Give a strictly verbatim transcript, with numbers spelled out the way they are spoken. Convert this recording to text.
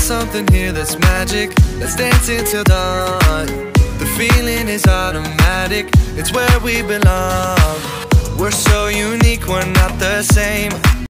something here that's magic. Let's dance until dawn. The feeling is automatic, it's where we belong. We're so unique, we're not the same.